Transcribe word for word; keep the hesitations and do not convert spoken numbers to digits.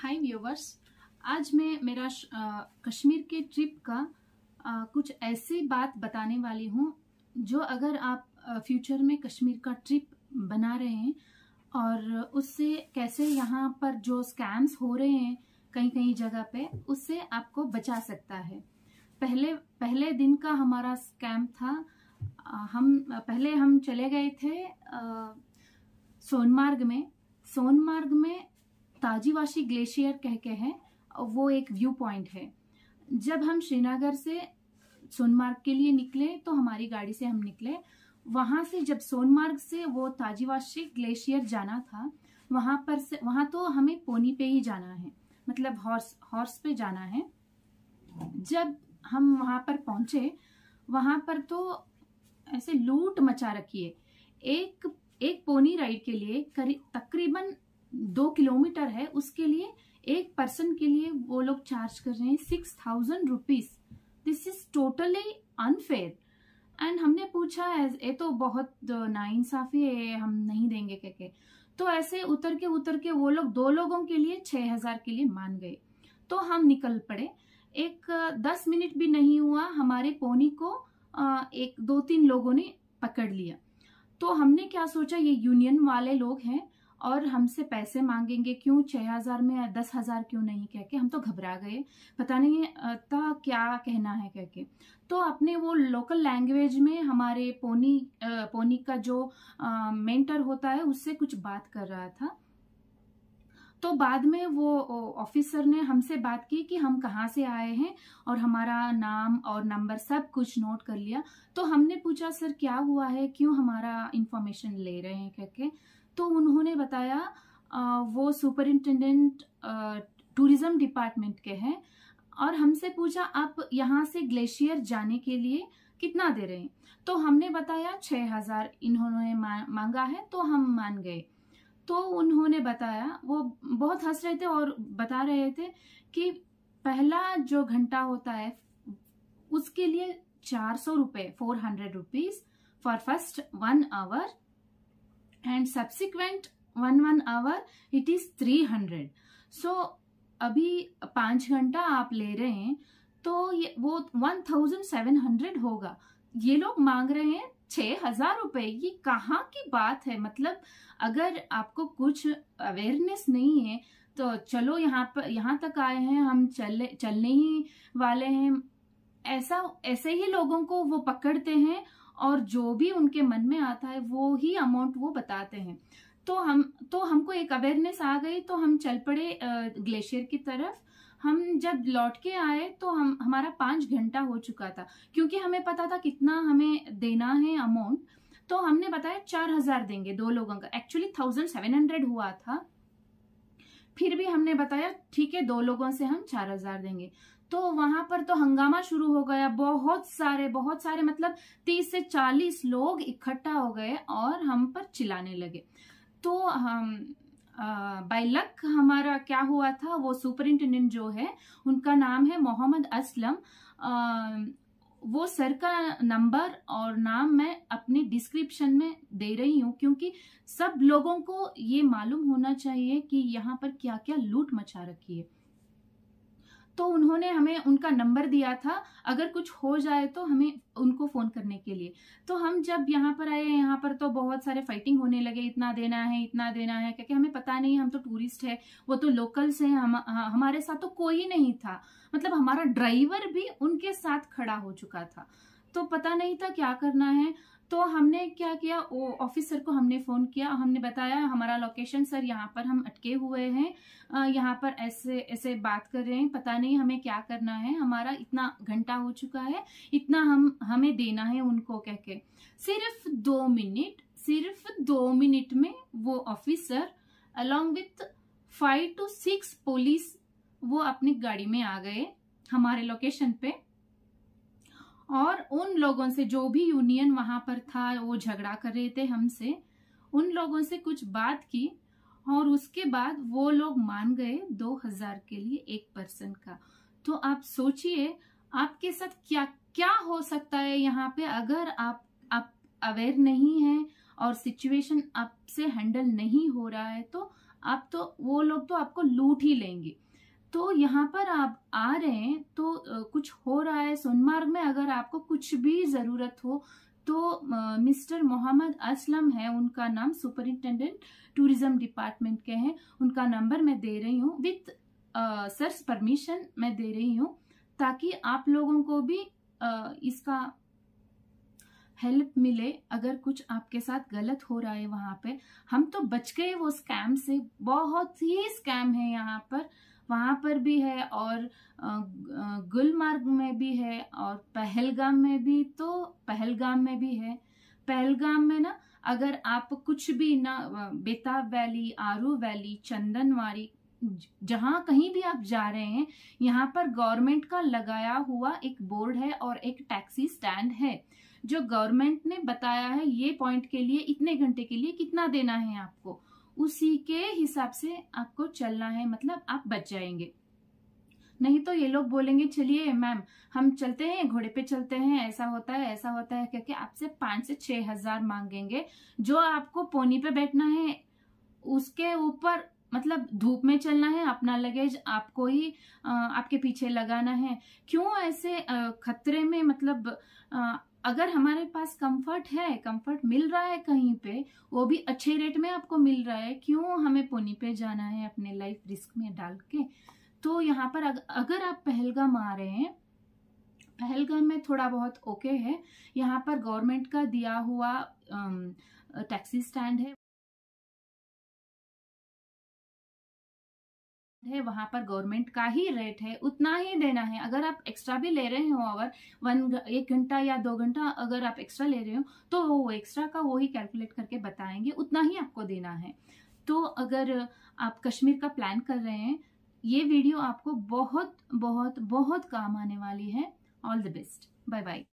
हाय viewers, आज मैं मेरा आ, कश्मीर के ट्रिप का आ, कुछ ऐसी बात बताने वाली हूँ जो अगर आप फ्यूचर में कश्मीर का ट्रिप बना रहे हैं और उससे कैसे यहाँ पर जो स्कैम्स हो रहे हैं कहीं कहीं जगह पे, उससे आपको बचा सकता है। पहले पहले दिन का हमारा स्कैम था। आ, हम पहले हम चले गए थे आ, सोनमार्ग में सोनमार्ग में ताजीवाशी ग्लेशियर कह के है, वो एक व्यू पॉइंट है। जब हम श्रीनगर से सोनमार्ग के लिए निकले तो हमारी गाड़ी से हम निकले, वहां से जब सोनमार्ग से वो ताजीवाशी ग्लेशियर जाना था, वहां पर से वहां तो हमें पोनी पे ही जाना है, मतलब हॉर्स हॉर्स पे जाना है। जब हम वहां पर पहुंचे, वहां पर तो ऐसे लूट मचा रखी है। एक एक पोनी राइड के लिए करीब तकरीबन दो किलोमीटर है, उसके लिए एक पर्सन के लिए वो लोग चार्ज कर रहे हैं six thousand rupees. This is totally unfair. And हमने पूछा ये तो बहुत नाइंसाफी है, हम नहीं देंगे कह के। तो ऐसे उतर के उतर के वो लोग दो लोगों के लिए छह हजार के लिए मान गए। तो हम निकल पड़े। एक दस मिनट भी नहीं हुआ, हमारे पोनी को एक दो तीन लोगों ने पकड़ लिया। तो हमने क्या सोचा, ये यूनियन वाले लोग हैं और हमसे पैसे मांगेंगे, क्यों छह हजार में दस हजार क्यों नहीं कह के हम तो घबरा गए, पता नहीं था क्या कहना है कह के। तो अपने वो लोकल लैंग्वेज में हमारे पोनी पोनी का जो मेंटर होता है उससे कुछ बात कर रहा था। तो बाद में वो ऑफिसर ने हमसे बात की कि हम कहाँ से आए हैं और हमारा नाम और नंबर सब कुछ नोट कर लिया। तो हमने पूछा सर क्या हुआ है, क्यों हमारा इंफॉर्मेशन ले रहे हैं कह के। तो उन्होंने बताया आ, वो सुपरिंटेंडेंट टूरिज्म डिपार्टमेंट के हैं और हमसे पूछा आप यहाँ से ग्लेशियर जाने के लिए कितना दे रहे हैं। तो हमने बताया छह हजार इन्होंने मा, मांगा है, तो हम मान गए। तो उन्होंने बताया, वो बहुत हंस रहे थे और बता रहे थे कि पहला जो घंटा होता है उसके लिए चार सौ रुपए four hundred rupees for first one hour and subsequent one one hour it is three hundred. So अभी पांच घंटा आप ले रहे हैं तो ये वो वन थाउजेंड सेवन हंड्रेड होगा। ये लोग मांग रहे हैं छह हजार रुपए। ये कहाँ की बात है? मतलब अगर आपको कुछ अवेयरनेस नहीं है तो चलो यहाँ पर यहाँ तक आए हैं, हम चलने चलने ही वाले हैं, ऐसा ऐसे ही लोगों को वो पकड़ते हैं और जो भी उनके मन में आता है वो ही अमाउंट वो बताते हैं। तो हम तो हमको एक अवेयरनेस आ गई, तो हम चल पड़े ग्लेशियर की तरफ। हम जब लौट के आए तो हम हमारा पांच घंटा हो चुका था, क्योंकि हमें पता था कितना हमें देना है अमाउंट। तो हमने बताया चार हजार देंगे दो लोगों का, एक्चुअली थाउजेंड सेवन हंड्रेड हुआ था। फिर भी हमने बताया ठीक है, दो लोगों से हम चार हजार देंगे। तो वहां पर तो हंगामा शुरू हो गया। बहुत सारे बहुत सारे मतलब तीस से चालीस लोग इकट्ठा हो गए और हम पर चिल्लाने लगे। तो हम बाय लक हमारा क्या हुआ था, वो सुपरिंटेंडेंट जो है उनका नाम है मोहम्मद असलम। आ, वो सर का नंबर और नाम मैं अपने डिस्क्रिप्शन में दे रही हूँ, क्योंकि सब लोगों को ये मालूम होना चाहिए कि यहाँ पर क्या क्या लूट मचा रखी है। तो उन्होंने हमें उनका नंबर दिया था, अगर कुछ हो जाए तो हमें उनको फोन करने के लिए। तो हम जब यहाँ पर आए, यहाँ पर तो बहुत सारे फाइटिंग होने लगे, इतना देना है इतना देना है, क्योंकि हमें पता नहीं, हम तो टूरिस्ट है, वो तो लोकल्स हैं। हम हमारे साथ तो कोई नहीं था, मतलब हमारा ड्राइवर भी उनके साथ खड़ा हो चुका था, तो पता नहीं था क्या करना है। तो हमने क्या किया, वो ऑफिसर को हमने फोन किया, हमने बताया हमारा लोकेशन, सर यहाँ पर हम अटके हुए हैं, यहाँ पर ऐसे ऐसे बात कर रहे हैं, पता नहीं हमें क्या करना है, हमारा इतना घंटा हो चुका है, इतना हम हमें देना है उनको कह के। सिर्फ दो मिनट सिर्फ दो मिनट में वो officer along with five to six police वो अपनी गाड़ी में आ गए हमारे लोकेशन पे। और उन लोगों से, जो भी यूनियन वहां पर था, वो झगड़ा कर रहे थे हमसे, उन लोगों से कुछ बात की और उसके बाद वो लोग मान गए दो हजार के लिए एक पर्सन का। तो आप सोचिए आपके साथ क्या क्या हो सकता है यहाँ पे, अगर आप आप अवेयर नहीं हैं और सिचुएशन आपसे हैंडल नहीं हो रहा है तो आप तो वो लोग तो आपको लूट ही लेंगे। तो यहाँ पर आप आ रहे हैं तो कुछ हो रहा है सोनमार्ग में, अगर आपको कुछ भी जरूरत हो तो मिस्टर मोहम्मद असलम है उनका नाम, सुपरिंटेंडेंट टूरिज्म डिपार्टमेंट के हैं, उनका नंबर मैं दे रही हूँ, विथ सर्स परमिशन मैं दे रही हूँ, ताकि आप लोगों को भी uh, इसका हेल्प मिले अगर कुछ आपके साथ गलत हो रहा है वहां पे। हम तो बच गए वो स्कैम से, बहुत ही स्कैम है यहाँ पर, वहां पर भी है और गुलमर्ग में भी है और पहलगाम में भी, तो पहलगाम में भी है। पहलगाम में ना अगर आप कुछ भी ना, बेताब वैली, आरू वैली, चंदनवाड़ी, जहां कहीं भी आप जा रहे हैं, यहाँ पर गवर्नमेंट का लगाया हुआ एक बोर्ड है और एक टैक्सी स्टैंड है, जो गवर्नमेंट ने बताया है ये पॉइंट के लिए इतने घंटे के लिए कितना देना है आपको, उसी के हिसाब से आपको चलना है, मतलब आप बच जाएंगे। नहीं तो ये लोग बोलेंगे चलिए मैम हम चलते हैं, घोड़े पे चलते हैं, ऐसा होता है ऐसा होता है, क्योंकि आपसे पांच से छह हजार मांगेंगे। जो आपको पोनी पे बैठना है उसके ऊपर, मतलब धूप में चलना है, अपना लगेज आपको ही आ, आपके पीछे लगाना है। क्यों ऐसे आ, खतरे में, मतलब आ, अगर हमारे पास कंफर्ट है, कंफर्ट मिल रहा है कहीं पे, वो भी अच्छे रेट में आपको मिल रहा है, क्यों हमें पोनी पे जाना है अपने लाइफ रिस्क में डाल के। तो यहाँ पर अगर आप पहलगाम आ रहे हैं, पहलगाम में थोड़ा बहुत ओके है, यहाँ पर गवर्नमेंट का दिया हुआ टैक्सी स्टैंड है है वहां पर गवर्नमेंट का ही रेट है, उतना ही देना है। अगर आप एक्स्ट्रा भी ले रहे हो, अगर वन एक घंटा या दो घंटा अगर आप एक्स्ट्रा ले रहे हो, तो वो एक्स्ट्रा का वो ही कैलकुलेट करके बताएंगे, उतना ही आपको देना है। तो अगर आप कश्मीर का प्लान कर रहे हैं, ये वीडियो आपको बहुत बहुत बहुत काम आने वाली है। All the best, bye bye.